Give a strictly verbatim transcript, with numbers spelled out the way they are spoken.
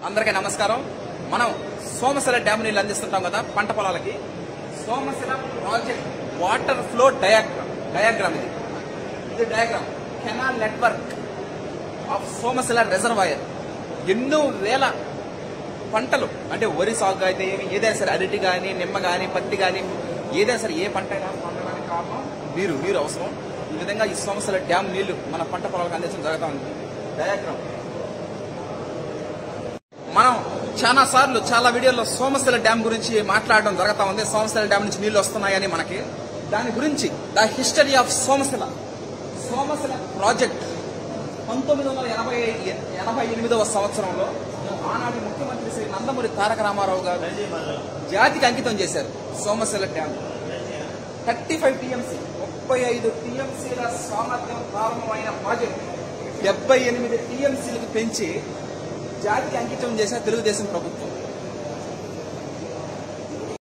అందరికీ నమస్కారం. మనం సోమశిల డ్యామ్ నీళ్ళు అందిస్తుంటాం కదా పంట పొలాలకి. Somasila project water flow diagram diagram ఇది ఇది diagram canal network of Somasila reservoir. ఎన్నో వేల పంటలు అంటే వరి సాగు అయితే ఏదైనా సరే, అరటి కానీ, నిమ్మ కానీ, పత్తి కానీ, ఏదైనా సరే ఏ పంట అయినా పంటడానికి కారణం నీరు నీరు అవసరం. ఈ విధంగా ఈ సోమశిల డ్యామ్ నీళ్లు మన పంట పొలాలకు అందించడం జరుగుతూ ఉంది. డయాగ్రామ్ మనం చాలా సార్లు చాలా వీడియోల్లో సోమశిల డ్యామ్ గురించి మాట్లాడడం జరుగుతూ ఉంది. సోమశిల డ్యామ్ నుంచి నీళ్లు వస్తున్నాయని మనకి దాని గురించి the history of Somasila Somasila project పంతొమ్మిది వందల ఎనభై ఎనభై ఎనిమిదవ సంవత్సరంలో ఆనాటి ముఖ్యమంత్రి శ్రీ నందమూరి తారక రామారావు గారు జాతికి అంకితం చేశారు. Somasila dam thirty five TMC ముప్పై ఐదు టీఎంసీల సామర్థ్యం ప్రారంభమైన ప్రాజెక్ట్ డెబ్బై ఎనిమిది టీఎంసీలకు పెంచి జాతికి అంకితం చేసిన తెలుగుదేశం ప్రభుత్వం.